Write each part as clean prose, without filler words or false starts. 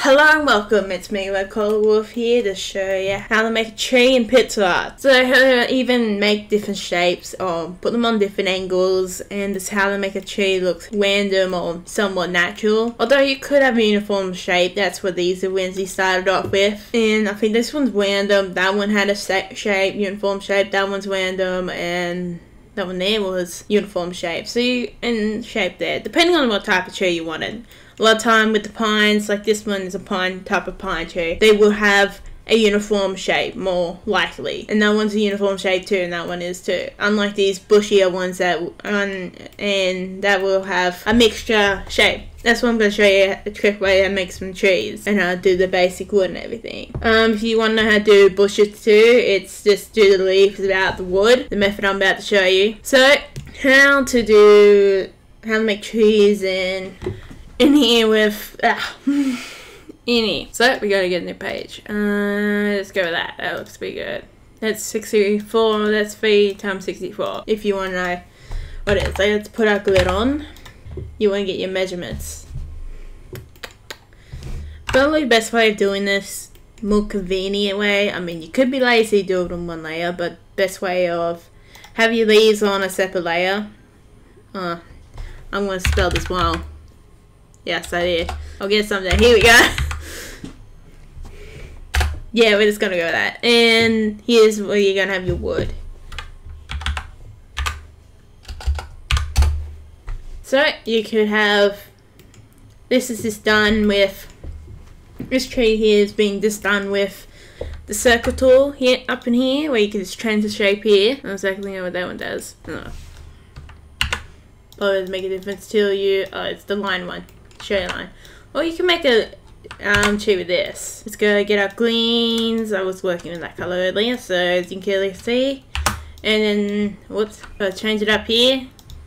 Hello and welcome, it's me, Redcollarwolf here to show you how to make a tree in pixel art. So how to even make different shapes or put them on different angles, and just how to make a tree look random or somewhat natural. Although you could have a uniform shape, that's what these are the ones he started off with. And I think this one's random, that one had a shape, uniform shape, that one's random, and that one there was uniform shape. So you and shape there, depending on what type of tree you wanted. A lot of time with the pines, like this one is a pine type of pine tree, they will have a uniform shape more likely, and that one's a uniform shape too, and that one is too. Unlike these bushier ones and that will have a mixture shape. That's what I'm going to show you a trick way to make some trees and how to do the basic wood and everything. If you want to know how to do bushes too, it's just do the leaves without the wood, the method I'm about to show you. So how to make trees in here with in here. So we gotta get a new page. Let's go with that. That looks pretty good. That's 64. That's 3 times 64. If you want to know what it is, so let's put our grid on. You want to get your measurements. Probably the best way of doing this, more convenient way. I mean, you could be lazy, do it on one layer, but best way of have your leaves on a separate layer. I'm gonna spell this wrong. Yes, I did. I'll get something. Here we go. Yeah, we're just gonna go with that. And here's where you're gonna have your wood. So you could have, this is just done with, this tree here is being just done with the circle tool here up in here, where you can just change the shape here. I don't exactly know what that one does. No. Probably doesn't make a difference to you. Oh, it's the line one. Straight line. Or you can make a tree with this. Let's go get our greens. I was working with that color earlier, so as you can clearly see. And then, whoops, I'll change it up here.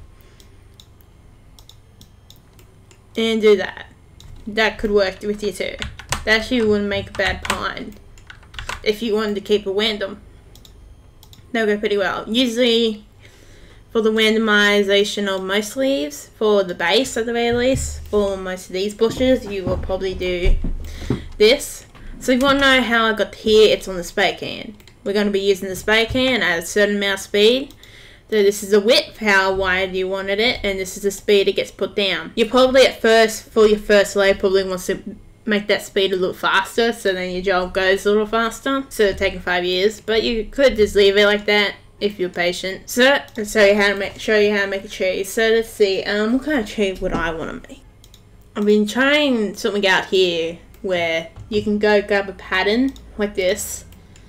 And do that. That could work with you too. That actually wouldn't make a bad pine if you wanted to keep it random. That'll go pretty well. Usually, for the randomization of most leaves, for the base at the very least, for most of these bushes, you will probably do this. So if you want to know how I got here, it's on the spray can. We're going to be using the spray can at a certain amount of speed. So this is the width, how wide you wanted it, and this is the speed it gets put down. You probably at first, for your first layer, probably wants to make that speed a little faster, so then your job goes a little faster, instead of taking 5 years. But you could just leave it like that if you're patient. So let's show you how to make a tree. So let's see, what kind of tree would I want to make? I've been trying something out here where you can go grab a pattern like this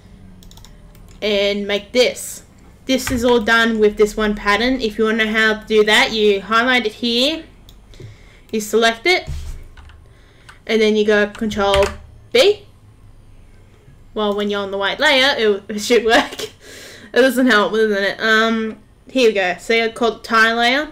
and make this. This is all done with this one pattern. If you want to know how to do that, you highlight it here, you select it, and then you go Control B. Well, when you're on the white layer, it should work. It doesn't help, doesn't it? Here we go. So I called tile layer.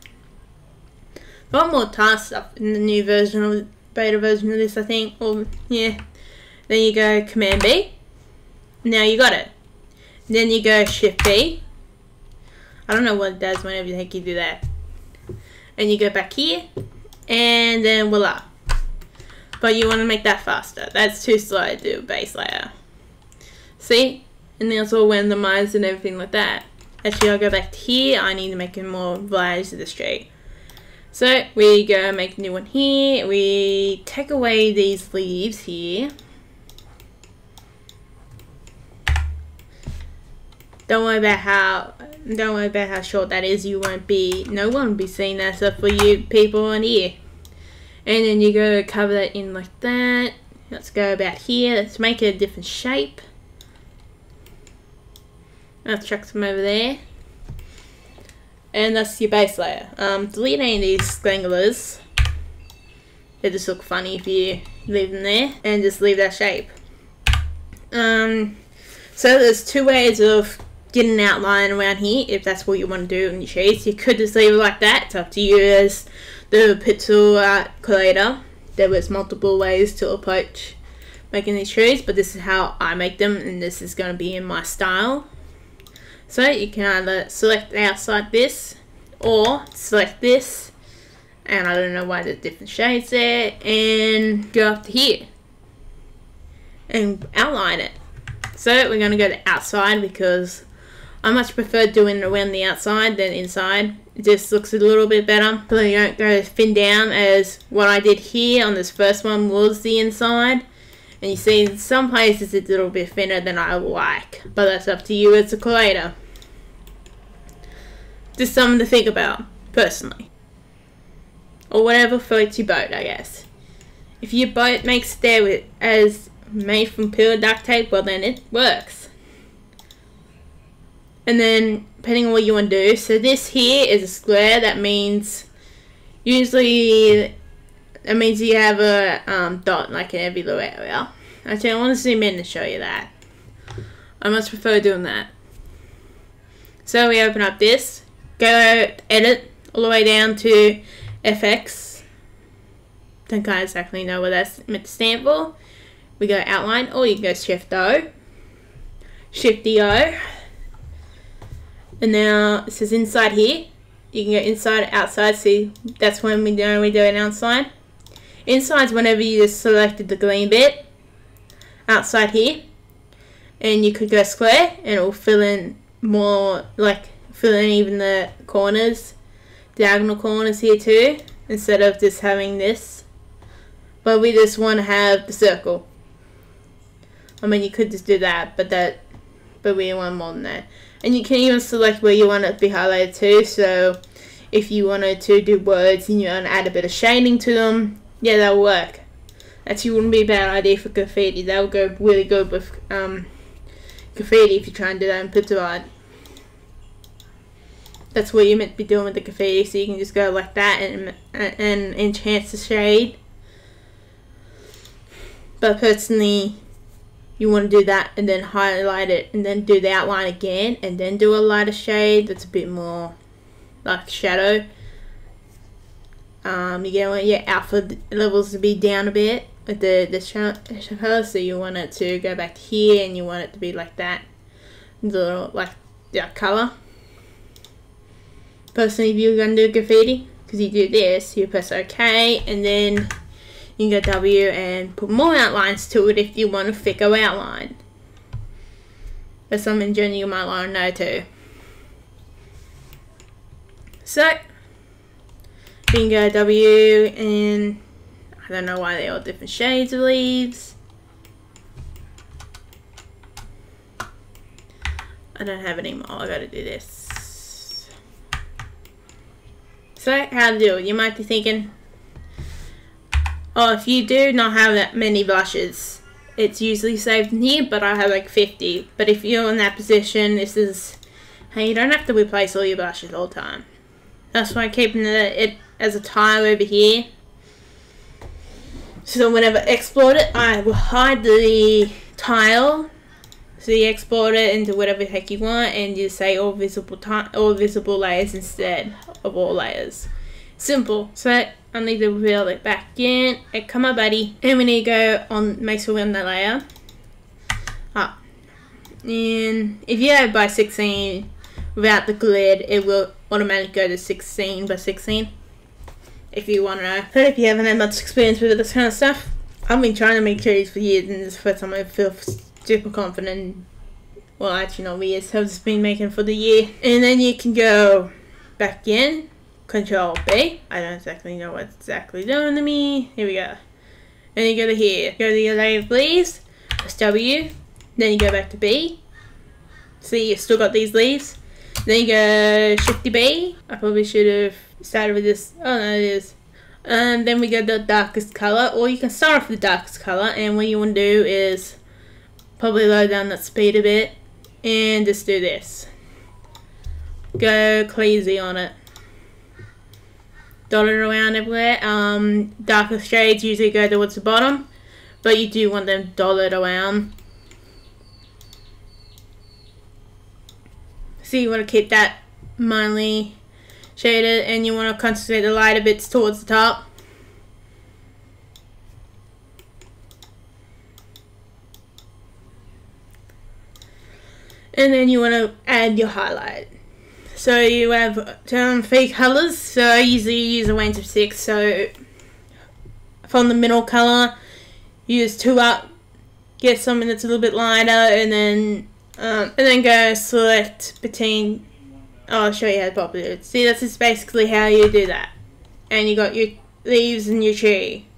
A lot more tile stuff in the new version of the beta version of this, I think. Or yeah. Then you go Command B. Now you got it. Then you go Shift B. I don't know what it does whenever the heck you do that. And you go back here, and then voila. But you want to make that faster. That's too slow to do a base layer. See? And then it's all randomized and everything like that. Actually, I'll go back to here. I need to make more varieties of this tree. So we go make a new one here. We take away these leaves here. Don't worry about how short that is. No one will be seeing that stuff for you people on here. And then you go cover that in like that. Let's go about here. Let's make it a different shape. Let's chuck some over there. And that's your base layer. Delete any of these stranglers. They just look funny if you leave them there. And just leave that shape. So there's two ways of getting an outline around here, if that's what you want to do in your trees. You could just leave it like that. It's up to you as the pixel art creator. There was multiple ways to approach making these trees, but this is how I make them, and this is going to be in my style. So you can either select the outside this, or select this and I don't know why there's different shades there, and go up to here and outline it. So we're going to go to outside because I much prefer doing it around the outside than inside. It just looks a little bit better, so you don't go thin down as what I did here on this first one was the inside. And you see in some places it's a little bit thinner than I like, but that's up to you as a creator. Just something to think about, personally. Or whatever floats your boat, I guess. If your boat makes there with as made from pure duct tape, well then it works. And then depending on what you want to do, so this here is a square. That means usually that means you have a dot like in every little area. Actually, I want to zoom in and show you that. I much prefer doing that. So we open up this, go edit all the way down to FX. Don't quite exactly know what that's meant to stand for. We go outline, or you can go Shift O, Shift O, and now it says inside here. You can go inside, outside. See, that's when we do it outside. Inside's whenever you just selected the green bit. Outside here, and you could go square, and it will fill in more, like fill in even the corners, diagonal corners here too, instead of just having this. But we just want to have the circle. I mean, you could just do that, but we want more than that. And you can even select where you want it to be highlighted to. So if you wanted to do words and you want to add a bit of shading to them, yeah, that'll work. Actually wouldn't be a bad idea for graffiti. That would go really good with graffiti if you try and do that in pixel art. That's what you're meant to be doing with the graffiti, so you can just go like that and enhance the shade. But personally, you want to do that and then highlight it and then do the outline again and then do a lighter shade that's a bit more like shadow. You want your alpha levels to be down a bit with the color, so you want it to go back here and you want it to be like that, the like that color. Personally, if you're going to do graffiti, because you do this, you press OK, and then you can go W and put more outlines to it if you want a thicker outline. That's something generally you might want to know too. So you can go W, and I don't know why they're all different shades of leaves. I don't have any more. I gotta do this. So how to do it? You might be thinking, oh, if you do not have that many blushes, it's usually saved in here, but I have like 50. But if you're in that position, this is how you don't have to replace all your blushes all the time. That's why I'm keeping it as a tile over here. So whenever I export it, I will hide the tile. So you export it into whatever the heck you want, and you say all visible layers instead of all layers. Simple. So I need to reel it back in. And come on, buddy. And we need to go on. Make sure we're on that layer. Up. And if you have by 16 without the grid, it will automatically go to 16 by 16. If you want to know. But if you haven't had much experience with this kind of stuff, I've been trying to make trees for years, and this is the first time I feel super confident. Well, actually not years, I've just been making for the year. And then you can go back in, Control B. I don't exactly know what's exactly doing to me. Here we go. And you go to here. Go to your layer of leaves, press W, then you go back to B. See, you've still got these leaves. Then you go Shift B. I probably should have started with this. Oh no, it is. And then we go to the darkest color, or you can start off with the darkest color, and what you want to do is probably lower down that speed a bit and just do this. Go crazy on it. Dot it around everywhere. Darker shades usually go towards the bottom, but you do want them dotted around. So you want to keep that mildly shaded, and you want to concentrate the lighter bits towards the top. And then you want to add your highlight. So you have 3 colours, so I usually use a range of 6, so from the middle colour, use 2 up, get something that's a little bit lighter, and then go select between, I'll show you how to pop it. See, that's just basically how you do that. And you got your leaves and your tree.